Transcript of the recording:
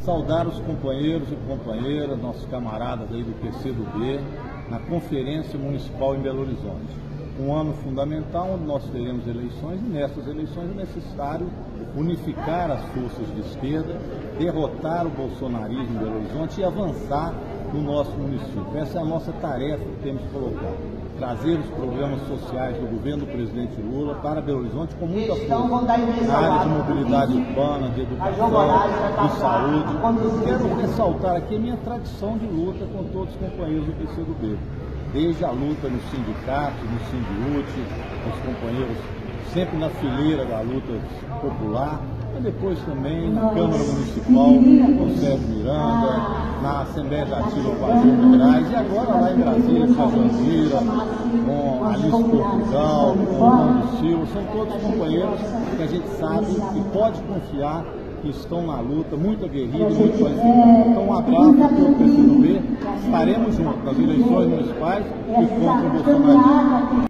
saudar os companheiros e companheiras, nossos camaradas aí do PCdoB, na Conferência Municipal em Belo Horizonte. Um ano fundamental onde nós teremos eleições, e nessas eleições é necessário unificar as forças de esquerda, derrotar o bolsonarismo em Belo Horizonte e avançar no nosso município. Essa é a nossa tarefa que temos que colocar. Trazer os programas sociais do governo do presidente Lula para Belo Horizonte com muita força, na área de mobilidade urbana, de educação, de saúde. Quero ressaltar aqui a minha tradição de luta com todos os companheiros do PCdoB. Desde a luta nos sindicatos, no Sindiúte, os companheiros sempre na fileira da luta popular, e depois também na Câmara Municipal, com o Sérgio Miranda, na Assembleia Legislativa com a Dilma Moraes, e agora lá em Brasília com a Jandira, com a Alice Portugal, com o Mano Silva, são todos companheiros que a gente sabe e pode confiar que estão na luta, muito aguerridos, muito qualificados. Então, um abraço a todo o PCdoB, estaremos juntos nas eleições municipais e contra o bolsonarismo.